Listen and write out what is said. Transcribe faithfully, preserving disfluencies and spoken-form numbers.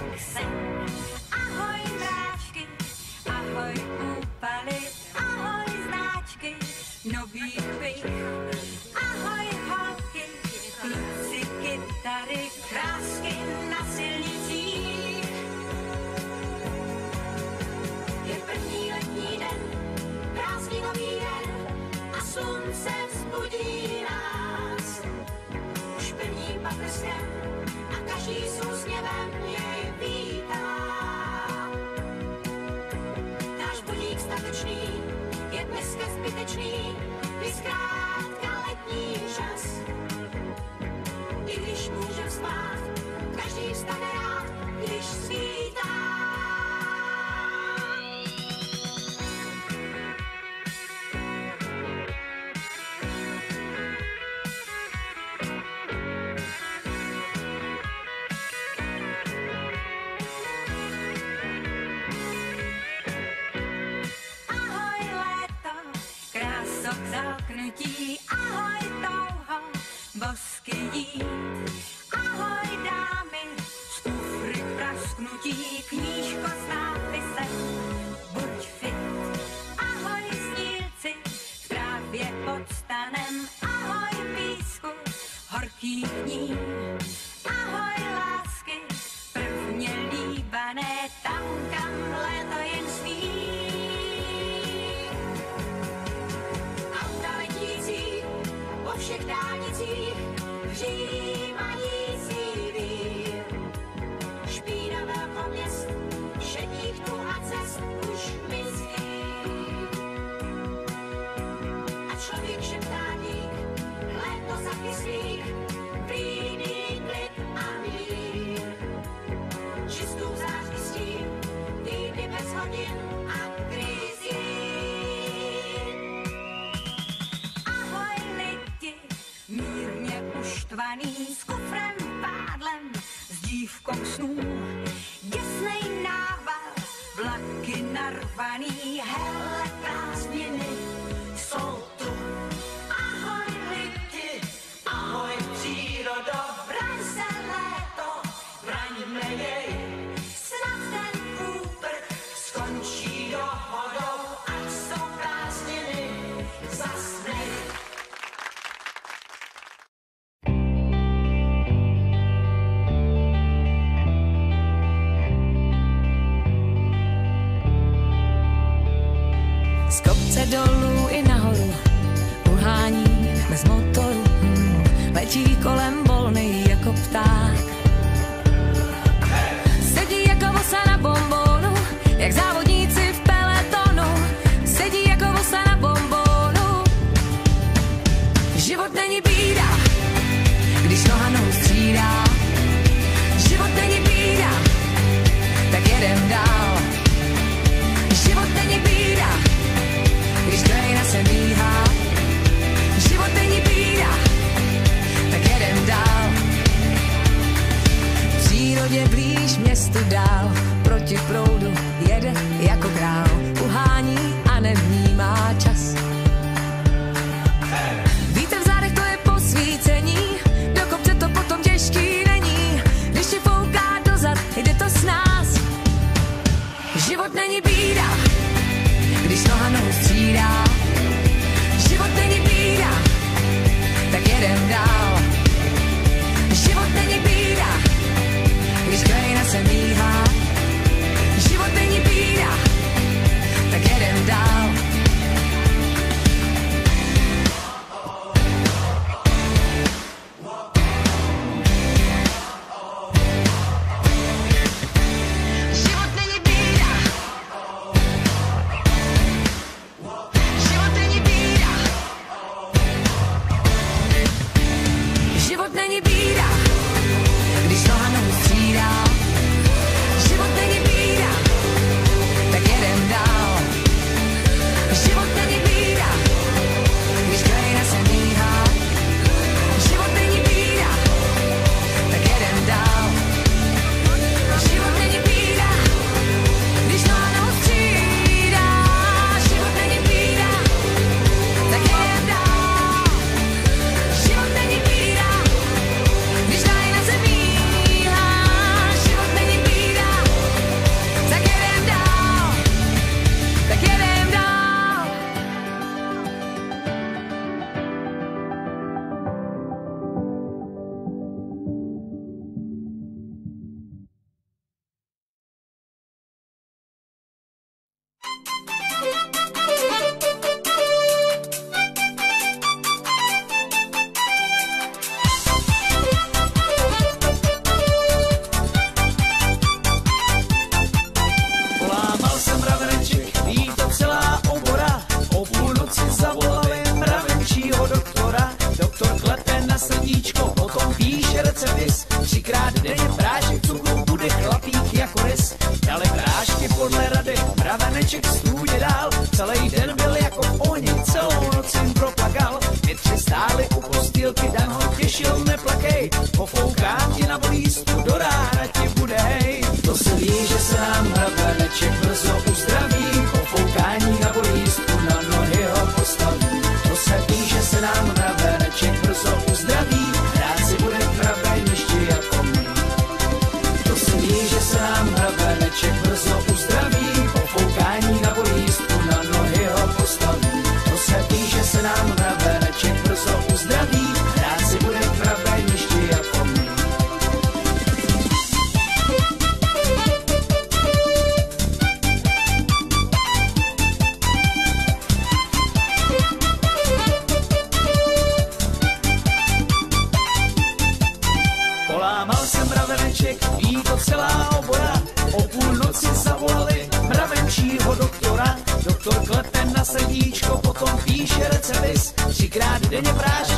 jak sen. Ahoj mráčky, ahoj úpaly, ahoj značky nových pich. Ahoj holky, kluci, kytary, krásky na silnicích. Je první letní den, prázdninový den a slunce vzbudí nás. Už prvním paprskem a každý s úsměvem jej vítá. Náš budík statečný je dneska zbytečný, je zkrátka letní čas. I když můžem spát, každý vstane rád, když svítá. K zaknutí, ahoj touho, bosky jít. Ahoj dámy, z kufry k prasknutí, knížko s nápisem, buď fit. Ahoj snílci, v trávě pod stanem, ahoj písku, horkých dní. Ahoj lásky, prvně líbané, tam kam léto jen sví. Po všech dálnicích přijímající vír. Špínavé poměst, šedních tů a cest už mizí. A člověk šeptá dík, léto za kyslík, klíný klid a mír. Čistou zářistí, týdny bez hodin a krizí. Mírně uštvaný, s kufrem pádlem, s dívkou snů. Děsnej nával, vlaky narvaný, hele prázdniny jsou tu. Ahoj lidi, ahoj přírodo, braň se léto, braňme jej. Snad ten úprk skončí dohodou, ať jsou prázdniny zas nej. Z kopce dolů i nahoru uhání bez motoru, hmm, letí kolem volnej jako pták. Sedí jako vosa na bombónu, jak závodníci v peletonu. Sedí jako vosa na bombónu. Život není bída, když noha nohu střídá. Život není bída, tak jedem dál. Život není bída, když krajina se míhá. Život není bída, tak jedem dál. V přírodě blíž, městu dál, proti proudu jede jako král. Uhání a nevnímá čas. Vítr v zádech, to je posvícení, do kopce to potom těžký není. Když ti fouká dozad, jde to s nás. Život není bída, když noha nohu střídá. Život není bída, tak jedem dál. Život není bída, když krajina se míhá. Život není bída, neplakej, pofoukám ti na bolístku, do rána ti bude hej. To se ví, že se nám hrabeneček brzo uzdraví, pofoukání na bolístku, na nohy ho postaví. To se ví, že se nám hrabeneček brzo uzdraví, rád si bude v hrabenešti jako my. To se ví, že se nám hrabeneček brzo uzdraví, pofoukání na bolístku, na nohy ho postaví. To se ví, že se nám hrabeneček brzo uzdraví, rád si bude v hrabenešti jako my. Polámal jsem mraveneček, ví to celá obora, o půlnoci zavolali mravenčího doktora. Doktor klepe na srdíčko, potom píše recepis, třikrát denně práš